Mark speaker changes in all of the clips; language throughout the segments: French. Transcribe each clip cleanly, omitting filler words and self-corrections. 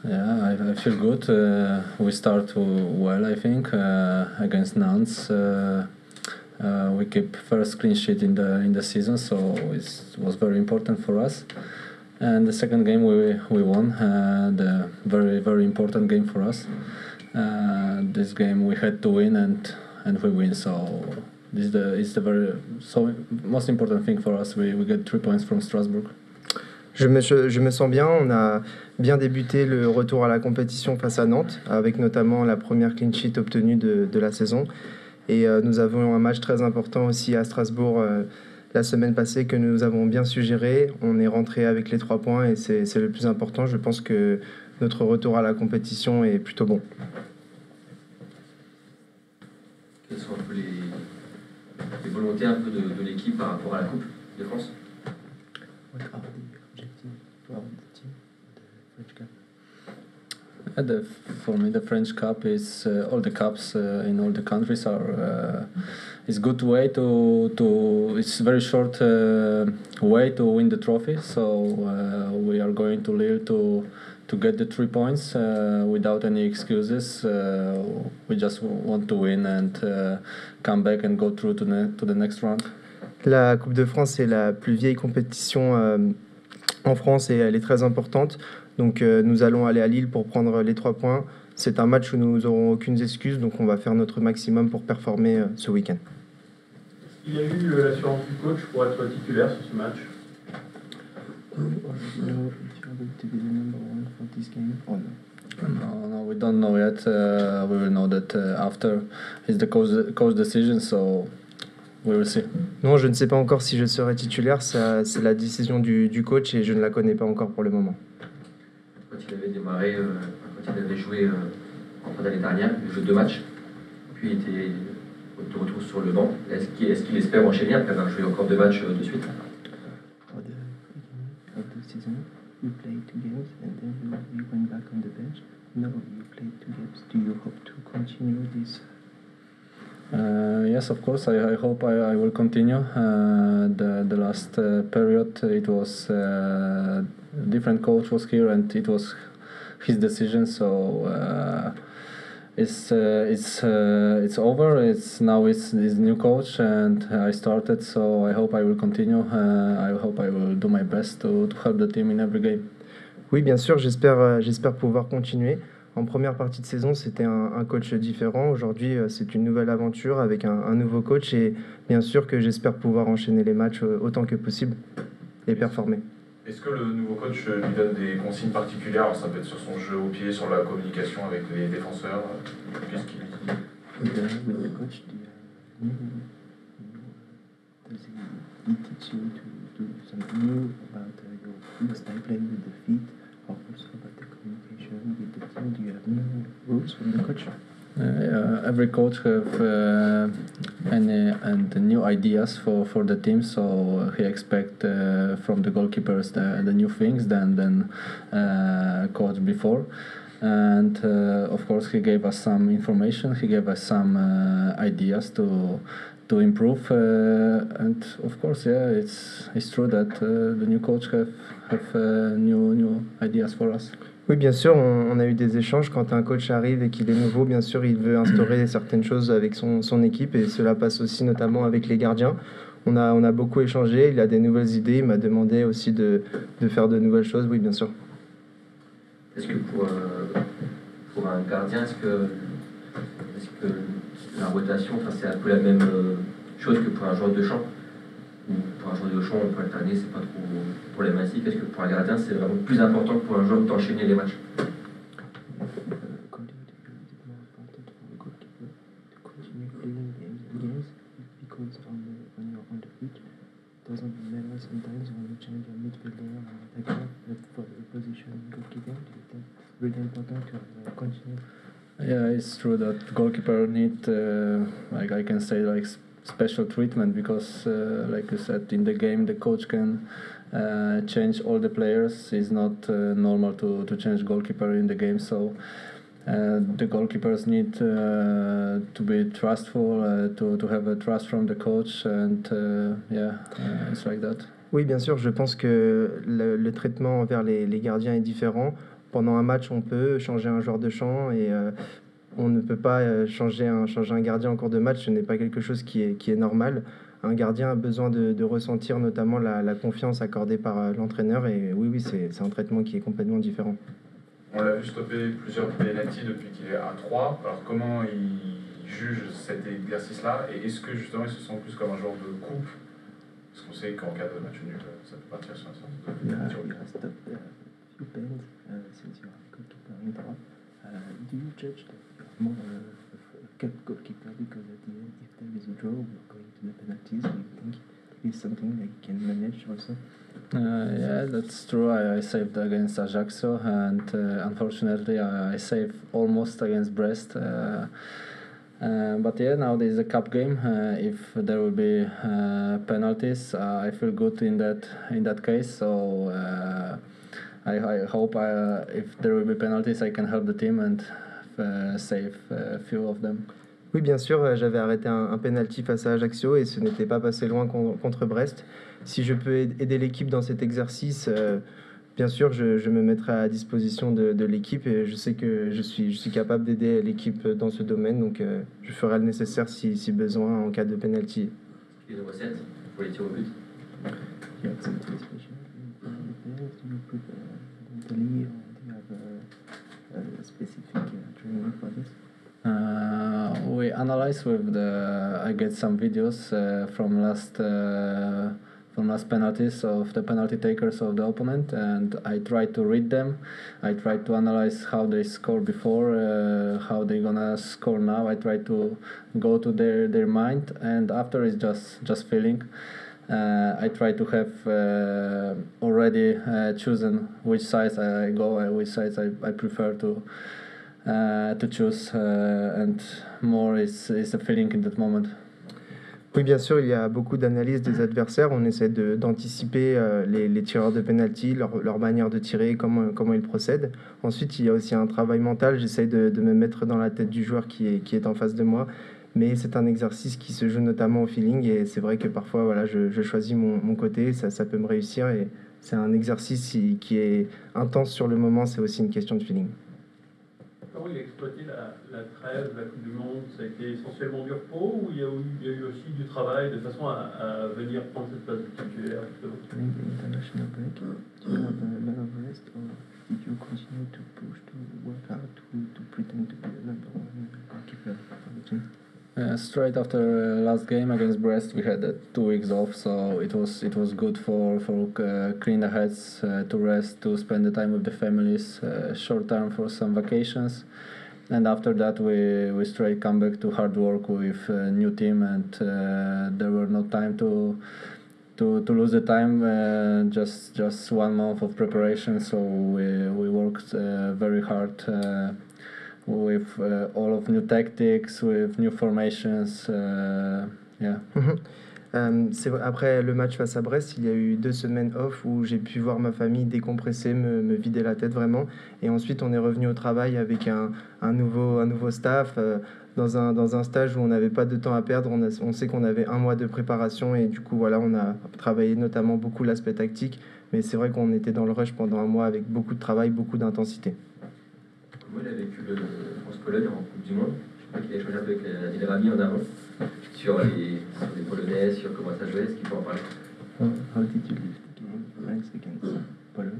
Speaker 1: Yeah, I feel good. We start well, I think, against Nantes. We keep first clean sheet in the season, so it was very important for us. And the second game we won, the very important game for us. This game we had to win and we win. So this is the most important thing for us. We get 3 points from Strasbourg.
Speaker 2: Je me sens bien, on a bien débuté le retour à la compétition face à Nantes, avec notamment la première clean sheet obtenue de la saison. Et nous avons un match très important aussi à Strasbourg la semaine passée que nous avons bien su gérer. On est rentré avec les 3 points et c'est le plus important. Je pense que notre retour à la compétition est plutôt bon.
Speaker 3: Quelles sont un peu les volontés un peu de l'équipe par rapport à la Coupe de France?
Speaker 4: What are the objectives for the team, the French Cup?
Speaker 1: For me, the French Cup is all the cups in all the countries are. It's good way to. It's very short way to win the trophy. So we are going to Lille to get the 3 points without any excuses. We just want to win and come back and go through to the next round.
Speaker 2: La Coupe de France est la plus vieille compétition en France et elle est très importante. Donc nous allons aller à Lille pour prendre les 3 points. C'est un match où nous n'aurons aucune excuse, donc on va faire notre maximum pour performer ce week-end.
Speaker 5: Il y a eu l'assurance du coach pour être titulaire sur ce match?
Speaker 1: No, we don't know yet. We will know that after. It's the coach decision, so we will see.
Speaker 2: Non, je ne sais pas encore si je serai titulaire. C'est la décision du coach et je ne la connais pas encore pour le moment.
Speaker 3: Quand il avait démarré, quand il avait joué en fin d'année dernière, il joue 2 matchs, puis il était de retour sur le banc. Est-ce qu'il espère enchaîner après avoir joué encore 2 matchs de suite?
Speaker 4: For the beginning of the season, you played 2 games and then you went back on the bench. Now you played 2 games. Do you hope to continue this?
Speaker 1: Yes, of course. I hope I will continue. The last period, it was different coach was here, and it was his decision. So it's over. It's new coach, and I started. So I hope I will continue. I hope I will do my best to help the team in every game.
Speaker 2: Oui, bien sûr. J'espère pouvoir continuer. En première partie de saison, c'était un coach différent. Aujourd'hui, c'est une nouvelle aventure avec un nouveau coach et bien sûr que j'espère pouvoir enchaîner les matchs autant que possible et performer.
Speaker 6: Est-ce que le nouveau coach lui donne des consignes particulières? Alors, ça peut être sur son jeu au pied, sur la communication avec les défenseurs. Qu'est-ce qu'il dit?
Speaker 4: With the coach, does he teach you to do something new about your style playing with the feet, or also about the communication with the team? Do you have new rules from the coach?
Speaker 1: Every coach have and new ideas for the team, so he expect from the goalkeepers the new things than coach before, and of course he gave us some information. He gave us some ideas to improve, and of course, yeah, it's true that the new coach have new ideas for us.
Speaker 2: Oui, bien sûr, on a eu des échanges. Quand un coach arrive et qu'il est nouveau, bien sûr, il veut instaurer certaines choses avec son équipe et cela passe aussi notamment avec les gardiens. On a beaucoup échangé, il a des nouvelles idées, il m'a demandé aussi de faire de nouvelles choses, oui, bien sûr.
Speaker 3: Est-ce que pour un gardien, est-ce que la rotation, c'est un peu la même chose que pour un joueur de champ? Ou pour un joueur de champ, on peut alterner, c'est pas trop problématique. Est-ce que pour un gardien, c'est vraiment plus important que pour un joueur d'enchaîner les matchs?
Speaker 4: According to you, is it more important for a goalkeeper to continue playing games because when you're on the pitch, it doesn't matter sometimes when you change your midfielder or attacker, but for the position goalkeeper, do you think it's really important to continue?
Speaker 1: Yeah, it's true that goalkeeper need, like I can say, like special treatment because, like you said, in the game the coach can change all the players. It's not normal to change goalkeeper in the game, so the goalkeepers need to be trustful, to have a trust from the coach, and it's like that.
Speaker 2: Oui, bien sûr, je pense que le traitement envers les gardiens est différent. pendant un match, on peut changer un joueur de champ et on ne peut pas changer un gardien en cours de match. Ce n'est pas quelque chose qui est normal. Un gardien a besoin de ressentir notamment la confiance accordée par l'entraîneur. Et oui, c'est un traitement qui est complètement différent.
Speaker 6: On l'a vu stopper plusieurs pénaltys depuis qu'il est à 3. Alors comment il juge cet exercice-là et est-ce que justement il se sent plus comme un genre de coupe? Parce qu'on sait qu'en cas de match nul, ça peut partir sur un sens de tir au but.
Speaker 4: You have stopped a few pens since you are goalkeeper in Troyes. Do you judge that you are more a cup goalkeeper because at the end, if there is a draw, we are going to the penalties? Do you think it is something that you can manage also?
Speaker 1: Yeah, that's true. I saved against Ajaccio, and unfortunately, I saved almost against Brest. But yeah, now there's a cup game. If there will be penalties, I feel good in that case. So I hope if there will be penalties, I can help the team and save a few of them.
Speaker 2: Oui, bien sûr, j'avais arrêté un penalty face à Ajaccio et ce n'était pas passé loin contre Brest. Si je peux aider l'équipe dans cet exercice, bien sûr, je me mettrai à disposition de l'équipe et je sais que je suis capable d'aider l'équipe dans ce domaine, donc je ferai le nécessaire si besoin en cas de penalty.
Speaker 3: Les recettes pour les tirs au but.
Speaker 4: You have something special in the players? Do you put mentally or do you have a specific training for this?
Speaker 1: We analyze with I get some videos from last penalties of the penalty takers of the opponent, and I try to read them. I try to analyze how they scored before, how they gonna score now. I try to go to their mind, and after it's just feeling. I try to have already chosen which sides I go, which sides I prefer to choose, and more is a feeling in that moment.
Speaker 2: Oui, bien sûr, il y a beaucoup d'analyses des adversaires. On essaie d'anticiper les tireurs de penalty, leur manière de tirer, comment ils procèdent. Ensuite, il y a aussi un travail mental. J'essaie de me mettre dans la tête du joueur qui est en face de moi. Mais c'est un exercice qui se joue notamment au feeling. Et c'est vrai que parfois, voilà, je choisis mon côté. Ça peut me réussir. Et c'est un exercice qui est intense sur le moment. C'est aussi une question de feeling.
Speaker 5: Comment il a exploité la trêve, la Coupe du Monde? Ça a été essentiellement du repos ou il y a eu aussi du travail de façon à venir prendre cette place de titulaire justement?
Speaker 4: During the international break, do you have a lot of rest or did you continue to push, to work hard, to pretend to be the number one goalkeeper for the team?
Speaker 1: Straight after last game against Brest, we had 2 weeks off, so it was good for clean the heads, to rest, to spend the time with the families, short time for some vacations, and after that we straight come back to hard work with a new team, and there were no time to lose the time. Just 1 month of preparation, so we worked very hard. With all of new tactics, with new formations, yeah.
Speaker 2: Après le match face à Brest, il y a eu 2 semaines off où j'ai pu voir ma famille décompresser, me vider la tête vraiment. Et ensuite, on est revenu au travail avec un nouveau staff, dans un stage où on n'avait pas de temps à perdre. On sait qu'on avait 1 mois de préparation et du coup, voilà, on a travaillé notamment beaucoup l'aspect tactique. Mais c'est vrai qu'on était dans le rush pendant 1 mois avec beaucoup de travail, beaucoup d'intensité.
Speaker 3: Comment il a vécu le France-Pologne en Coupe du Monde? Je crois qu'il a échangé avec Adil Rami en amont sur les Polonais, sur comment ça jouait. Est-ce qu'il peut en parler?
Speaker 4: How did you live the game France against Poland?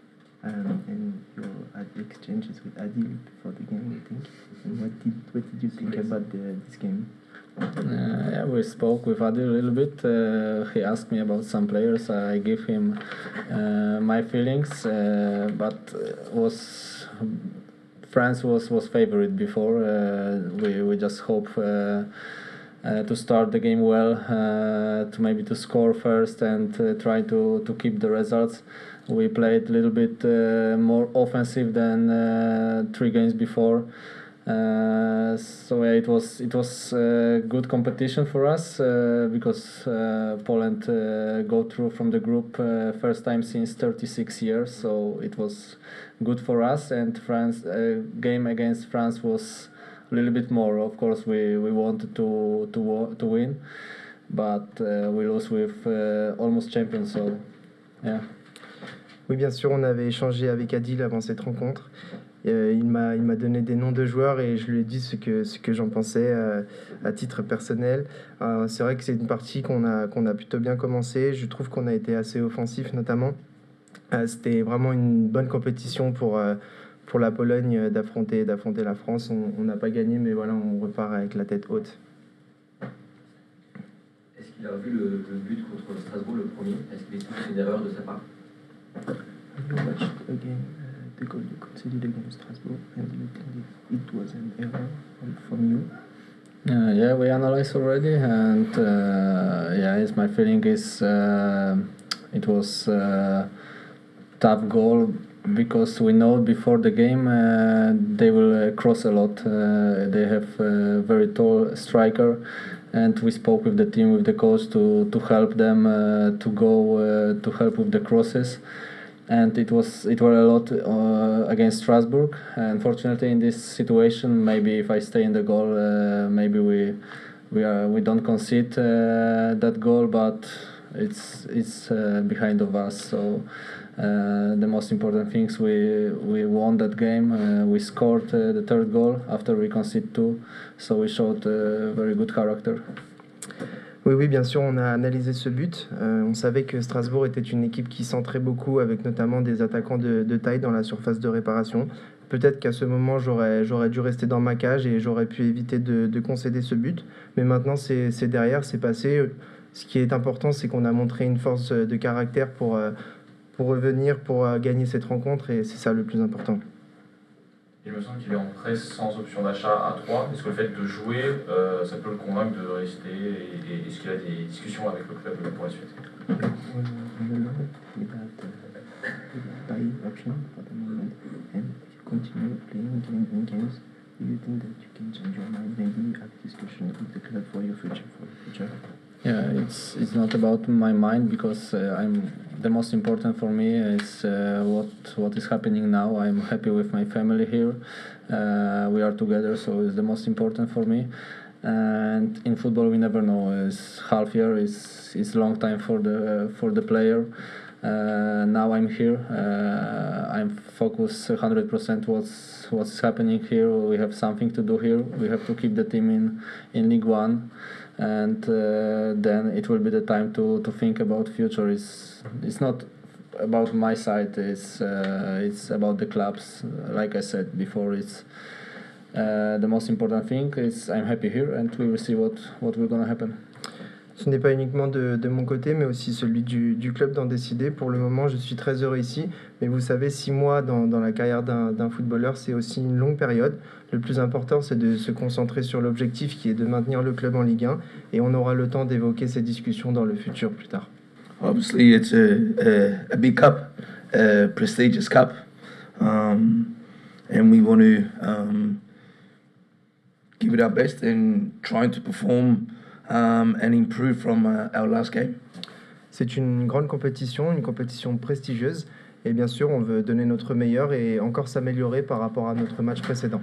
Speaker 4: And your exchanges with Adil before the game, I think. And what did you think about this game?
Speaker 1: Yeah, we spoke with Adil a little bit. He asked me about some players. I gave him my feelings, but France was favorite before. We just hope to start the game well, to score first and try to keep the results. We played a little bit more offensive than 3 games before. So yeah, it was good competition for us because Poland go through from the group first time since 36 years. So it was good for us, and France game against France was a little bit more. Of course, we wanted to win, but we lose with almost champions. So yeah.
Speaker 2: Oui, bien sûr, on avait échangé avec Adil avant cette rencontre. Il m'a donné des noms de joueurs et je lui ai dit ce que j'en pensais à titre personnel. C'est vrai que c'est une partie qu'on a plutôt bien commencé. Je trouve qu'on a été assez offensif notamment. C'était vraiment une bonne compétition pour la Pologne d'affronter la France. On n'a pas gagné, mais voilà, on repart avec la tête haute.
Speaker 3: Est-ce qu'il a vu le but contre Strasbourg, le premier? Est-ce qu'il estime que c'est une erreur de sa part?
Speaker 4: Have you watched again the goal you conceded against Strasbourg, and you think it was an error from you?
Speaker 1: Yeah, we analyzed already, and my feeling is it was tough goal because we know before the game they will cross a lot. They have a very tall striker, and we spoke with the team, with the coach to help them to go to help with the crosses. And it were a lot against Strasbourg. Unfortunately, in this situation, maybe if I stay in the goal, maybe we don't concede that goal, but it's behind of us. So the most important things, we won that game. We scored the third goal after we conceded two, so we showed very good character.
Speaker 2: Oui, bien sûr, on a analysé ce but. On savait que Strasbourg était une équipe qui centrait beaucoup, avec notamment des attaquants de taille dans la surface de réparation. Peut-être qu'à ce moment, j'aurais dû rester dans ma cage et j'aurais pu éviter de concéder ce but. Mais maintenant, c'est derrière, c'est passé. Ce qui est important, c'est qu'on a montré une force de caractère pour revenir, pour gagner cette rencontre, et c'est ça le plus important.
Speaker 6: Il me semble qu'il est en presse sans option d'achat à 3. Est-ce que le fait de jouer, ça peut le convaincre de rester et est-ce qu'il a des discussions avec le club pour la suite?
Speaker 4: Buy option for the moment, and if you continue playing games, do you think that you can change your mind, maybe have discussion with the club for your future?
Speaker 1: Yeah, it's not about my mind because the most important for me is what is happening now. I'm happy with my family here. We are together, so it's the most important for me. And in football, we never know. It's half year. It's long time for the player. Now I'm here. I'm focused 100% what's happening here. We have something to do here. We have to keep the team in League One. And then it will be the time to think about future. It's not about my side. It's about the clubs. Like I said before, it's the most important thing is I'm happy here, and we will see what will gonna happen.
Speaker 2: Ce n'est pas uniquement de mon côté, mais aussi celui du club d'en décider. Pour le moment, je suis très heureux ici. Mais vous savez, 6 mois dans la carrière d'un footballeur, c'est aussi une longue période. Le plus important, c'est de se concentrer sur l'objectif qui est de maintenir le club en Ligue 1. Et on aura le temps d'évoquer ces discussions dans le futur plus tard.
Speaker 7: Obviously, it's a big cup, a prestigious cup. And we want to give it our best and trying to perform and improve from our last game.
Speaker 2: C'est une grande compétition, une compétition prestigieuse. Et bien sûr, on veut donner notre meilleur et encore s'améliorer par rapport à notre match précédent.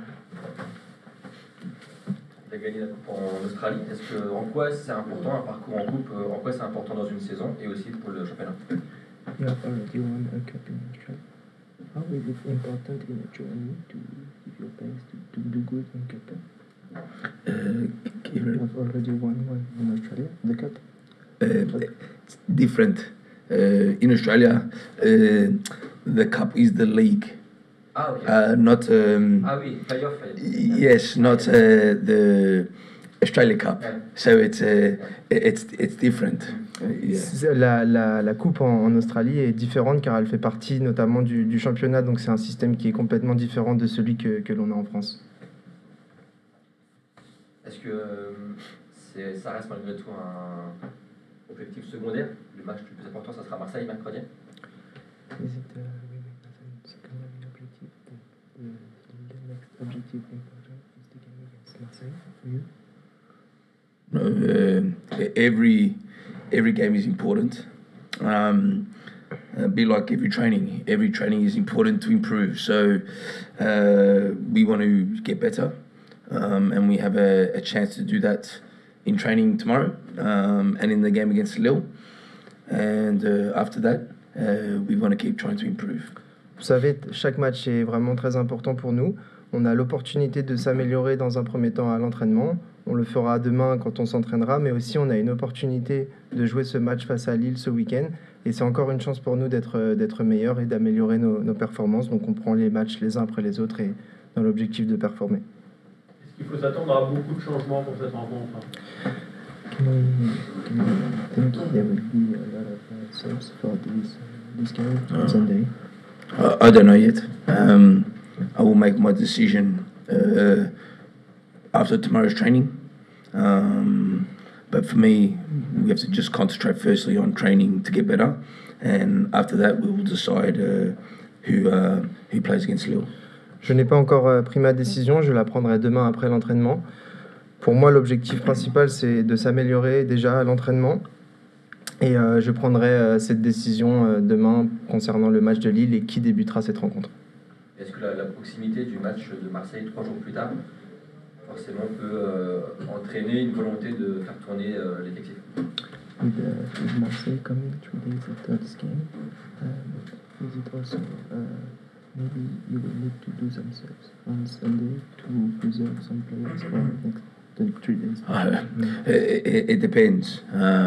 Speaker 3: Tu as gagné la Coupe en Australie. En quoi c'est important un parcours en Coupe? En quoi c'est important dans une saison et aussi pour le championnat?
Speaker 4: You have already won a cup in Australia. How is it important in a journey to give your best to do good in cup? You have already won one in Australia, the cup?
Speaker 7: It's different. In Australia, the cup is the league.
Speaker 3: Ah, okay.
Speaker 7: Not.
Speaker 3: Oui, playoff.
Speaker 7: Yes, not the Australia Cup.
Speaker 3: Yeah.
Speaker 7: So it's different. Yeah.
Speaker 2: La coupe en Australie est différente car elle fait partie notamment du championnat, donc c'est un système qui est complètement différent de celui que l'on a en France.
Speaker 3: Est-ce que ça reste malgré tout un objectif secondaire? Le match le plus important, ça sera Marseille mercredi?
Speaker 4: Is it secondary objective? The next objective important is the game against Marseille for you?
Speaker 7: No, every game is important. Be like every training. Every training is important to improve. So we want to get better, and we have a chance to do that in training tomorrow and in the game against Lille. And after that, we want to keep trying to improve.
Speaker 2: Vous savez, chaque match est vraiment très important pour nous. On a l'opportunité de s'améliorer dans un premier temps à l'entraînement. On le fera demain quand on s'entraînera, mais aussi on a une opportunité de jouer ce match face à Lille ce week-end. Et c'est encore une chance pour nous d'être meilleurs et d'améliorer nos performances. Donc on prend les matchs les uns après les autres et dans l'objectif de performer.
Speaker 5: Est-ce qu'il faut s'attendre à beaucoup de changements pour cette rencontre?
Speaker 4: Can I think there will be a lot of subs for this game on Sunday?
Speaker 7: I don't know yet. I will make my decision after tomorrow's training. But for me, we have to just concentrate firstly on training to get better, and after that, we will decide who plays against Lille.
Speaker 2: Je n'ai pas encore pris ma décision, je la prendrai demain après l'entraînement. Pour moi, l'objectif principal, c'est de s'améliorer déjà à l'entraînement. Et je prendrai cette décision demain concernant le match de Lille et qui débutera cette rencontre.
Speaker 3: Est-ce que la proximité du match de Marseille 3 jours plus tard, forcément, peut entraîner une volonté de faire tourner l'effectif?
Speaker 4: With Marseille coming 3 days after this game, is it also maybe you will need to do some subs on Sunday to preserve some players for next 3 days?
Speaker 7: It depends.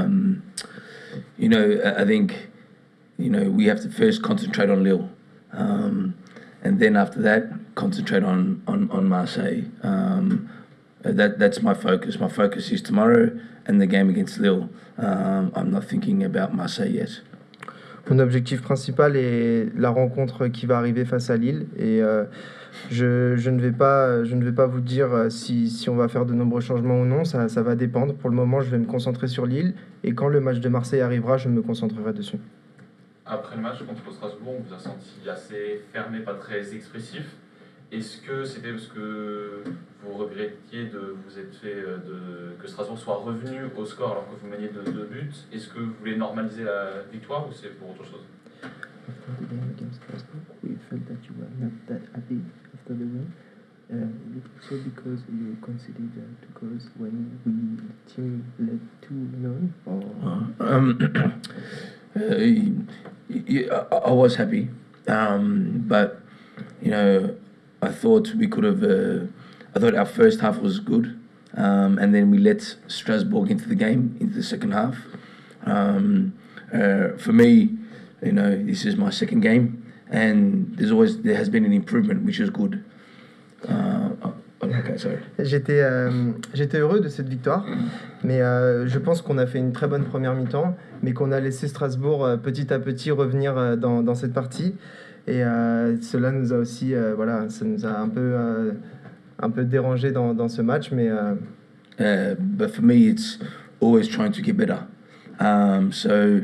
Speaker 7: I think, we have to first concentrate on Lille. And then after that, concentrate on Marseille. That's my focus. My focus is tomorrow and the game against Lille. I'm not thinking about Marseille yet.
Speaker 2: Mon objectif principal est la rencontre qui va arriver face à Lille. Et je ne vais pas vous dire si on va faire de nombreux changements ou non. Ça va dépendre. Pour le moment, je vais me concentrer sur Lille. Et quand le match de Marseille arrivera, je me concentrerai dessus.
Speaker 6: Après le match contre Strasbourg, on vous a senti assez fermé, pas très expressif. Est-ce que c'était parce que vous regrettiez de vous être fait que Strasbourg soit revenu au score alors que vous meniez de 2 buts? Est-ce que vous voulez normaliser la victoire ou c'est pour autre chose?
Speaker 4: After the game against Strasbourg, we felt that you were not that happy after the win. Is it also because you considered 2 goals when the team led 2-0?
Speaker 7: I was happy, but I thought we could have. I thought our first half was good, and then we let Strasbourg into the game into the second half. For me, this is my second game, and there has been an improvement, which is good. Okay, sorry.
Speaker 2: J'étais heureux de cette victoire, mais je pense qu'on a fait une très bonne première mi-temps, mais qu'on a laissé Strasbourg petit à petit revenir dans cette partie. Et cela nous a aussi, ça nous a un peu dérangé dans ce match, mais...
Speaker 7: But for me, it's always trying to get better. So,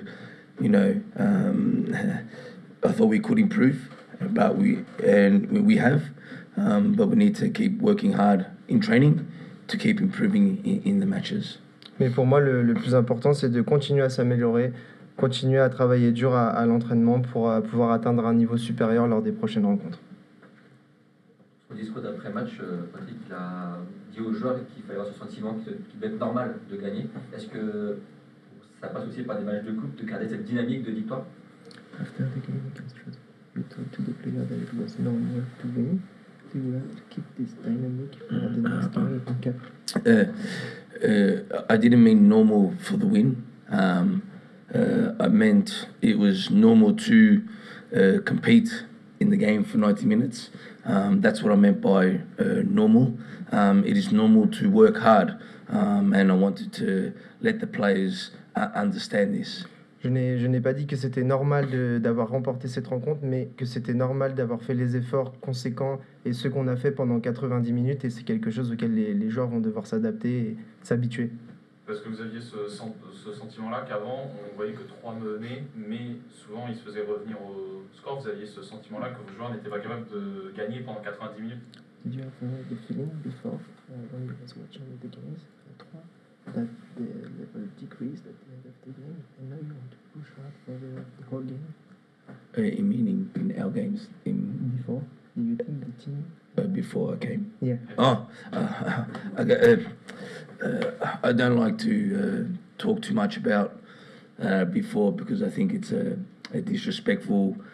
Speaker 7: I thought we could improve, but we have. But we need to keep working hard in training to keep improving in the matches.
Speaker 2: Mais pour moi, le plus important, c'est de continuer à s'améliorer, continuer à travailler dur à l'entraînement pour pouvoir atteindre un niveau supérieur lors des prochaines rencontres.
Speaker 3: Au discours d'après-match, Patrick il a dit aux joueurs qu'il fallait avoir ce sentiment qu'il devait être normal de gagner. Est-ce que ça passe aussi par des matchs de coupe, de garder cette dynamique de victoire?
Speaker 4: After the game against Strasbourg, you told to the player that it was normal to win. Do you have to keep this dynamic for the next game in Cap?
Speaker 7: I didn't mean normal for the win. I meant it was normal to compete in the game for 90 minutes. That's what I meant by normal. It is normal to work hard, and I wanted to let the players understand this.
Speaker 2: Je n'ai pas dit que c'était normal d'avoir remporté cette rencontre, mais que c'était normal d'avoir fait les efforts conséquents et ceux qu'on a fait pendant 90 minutes. Et c'est quelque chose auquel les joueurs vont devoir s'adapter et s'habituer.
Speaker 6: Parce que vous aviez ce sentiment-là qu'avant, on voyait que 3 menaient, mais souvent ils se faisaient revenir au score. Vous aviez ce sentiment-là que vos joueurs n'étaient pas capables de gagner pendant 90 minutes?
Speaker 4: Did you have the feeling before, when you was watching the games, that the level decreased at the end of the game, and now you want to push hard for the whole game?
Speaker 7: Meaning in our games?
Speaker 4: Before? Do you think the team...
Speaker 7: Before I came?
Speaker 4: Yeah.
Speaker 7: I don't like to talk too much about before because I think it's disrespectful,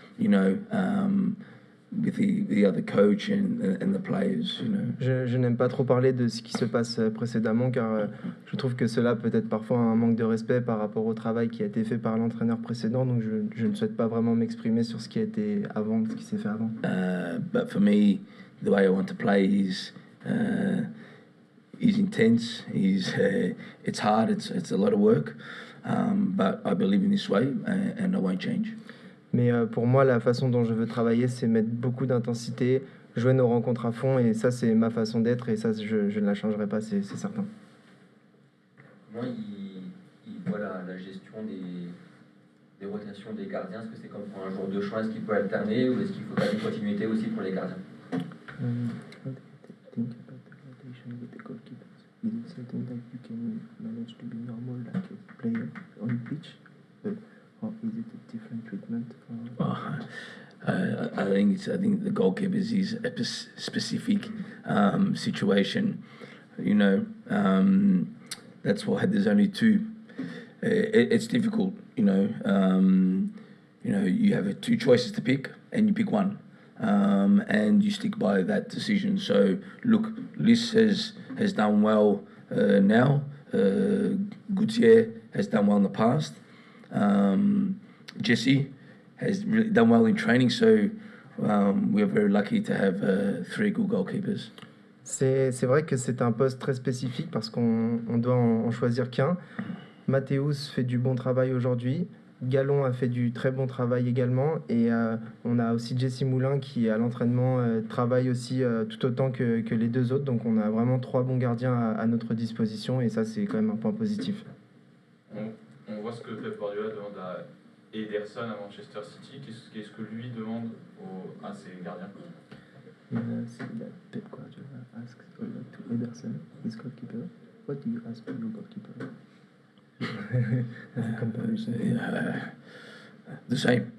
Speaker 7: with the other coach and the players.
Speaker 2: Je n'aime pas trop parler de ce qui se passe précédemment car je trouve que cela peut être parfois un manque de respect par rapport au travail qui a été fait par l'entraîneur précédent, donc je ne souhaite pas vraiment m'exprimer sur ce qui a été avant, ce qui s'est fait avant.
Speaker 7: But for me, the way I want to play is intense. It's hard. It's a lot of work. But I believe in this way, and I won't change.
Speaker 2: Mais pour moi, la façon dont je veux travailler, c'est mettre beaucoup d'intensité, jouer nos rencontres à fond, et ça, c'est ma façon d'être, et ça, je ne la changerai pas, c'est certain.
Speaker 3: Moi, il voit la gestion des rotations des gardiens. Est-ce que c'est comme pour un joueur de choix, est-ce qu'il peut alterner, ou est-ce qu'il faut faire une continuité aussi pour les gardiens?
Speaker 4: How do you think about the rotation with the goalkeepers? Is it something that you can manage to be normal like a player on pitch, or is it a different treatment?
Speaker 7: I think the goalkeepers is a specific situation. That's why there's only two. It's difficult. You have two choices to pick, and you pick one. And you stick by that decision. So look, Liss has done well now. Gautier has done well in the past. Jesse has really done well in training. So we are very lucky to have 3 good goalkeepers.
Speaker 2: C'est vrai que c'est un poste très spécifique parce qu'on doit en choisir qu'un. Mathéus fait du bon travail aujourd'hui. Gallon a fait du très bon travail également, et on a aussi Jesse Moulin qui à l'entraînement travaille aussi tout autant que les 2 autres, donc on a vraiment 3 bons gardiens à notre disposition, et ça c'est quand même un point positif.
Speaker 6: On voit ce que Pep Guardiola demande à Ederson à Manchester City. Qu'est-ce que lui demande à ses gardiens?
Speaker 4: See that Pep Guardiola asks a lot to Ederson, his goalkeeper. What do you ask for your goalkeeper? As a comparison.
Speaker 7: The same.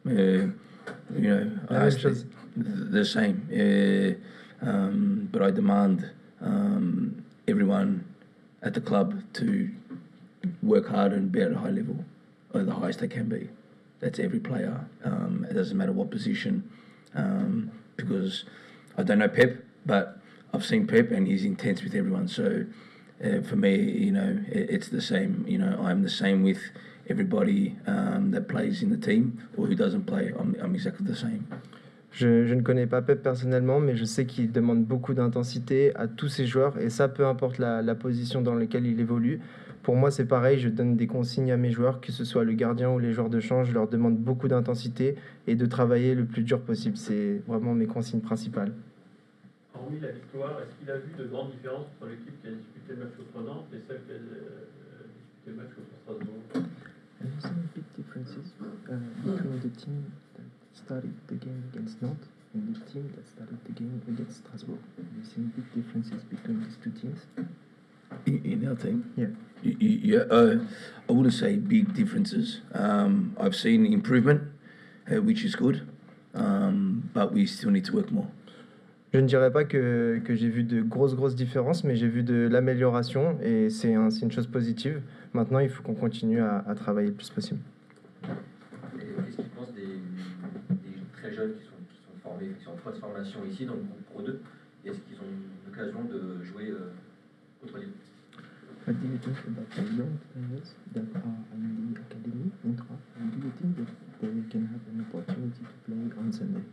Speaker 7: I ask the same. But I demand everyone at the club to work hard and be at a high level, or the highest they can be. That's every player. It doesn't matter what position, because I don't know Pep, but I've seen Pep and he's intense with everyone. So for me, it's the same. I'm the same with everybody that plays in the team or who doesn't play. I'm exactly the same.
Speaker 2: Je ne connais pas Pep personnellement, mais je sais qu'il demande beaucoup d'intensité à tous ses joueurs, et ça, peu importe la position dans laquelle il évolue. Pour moi, c'est pareil, je donne des consignes à mes joueurs, que ce soit le gardien ou les joueurs de champ, je leur demande beaucoup d'intensité et de travailler le plus dur possible. C'est vraiment mes consignes principales.
Speaker 5: Hormis la victoire, est-ce qu'il a vu de grandes différences entre l'équipe qui a disputé le match contre Nantes et celle qui a disputé le match contre Strasbourg?
Speaker 4: Have you seen big differences between the team that started the game against Nantes and the team that started the game against Strasbourg? Have you seen big differences between these 2 teams?
Speaker 7: In our team?
Speaker 2: Yeah.
Speaker 7: I wouldn't say big differences. I've seen improvement, which is good, but we still need to work more.
Speaker 2: Je ne dirais pas que j'ai vu de grosses différences, mais j'ai vu de l'amélioration, et c'est une chose positive. Maintenant, il faut qu'on continue à travailler le plus possible.
Speaker 3: Et qu'est-ce qu'ils pensent des très jeunes qui sont formés, qui sont en transformation ici dans le groupe Pro 2? Est-ce qu'ils ont l'occasion de jouer contre Lille?
Speaker 4: What do you think about the young players that are in the academy in Troyes? And do you think that they can have an opportunity to play on Sunday?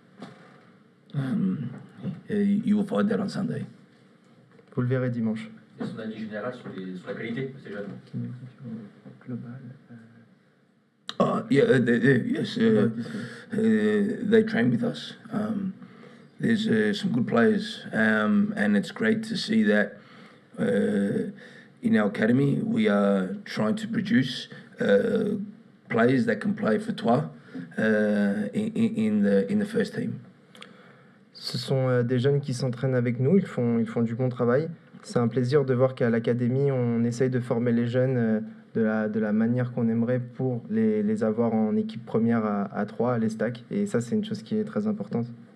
Speaker 7: You will find that on Sunday.
Speaker 2: Vous le verrez dimanche.
Speaker 3: Et son avis général sur la qualité de ces jeunes?
Speaker 4: Global.
Speaker 7: Yes. They train with us. There's some good players, and it's great to see that in our academy we are trying to produce players that can play for Troyes in the first team.
Speaker 2: Ce sont des jeunes qui s'entraînent avec nous, ils font du bon travail. C'est un plaisir de voir qu'à l'académie, on essaye de former les jeunes de la manière qu'on aimerait pour les avoir en équipe première à Troyes, à l'Estac. Et ça, c'est une chose qui est très importante.